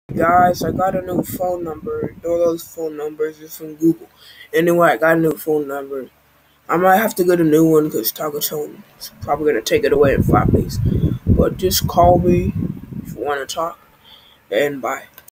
Guys, I got a new phone number. All those phone numbers is from Google. Anyway, I got a new phone number. I might have to get a new one because Taco Tone is probably going to take it away in 5 days. But just call me if you want to talk, and bye.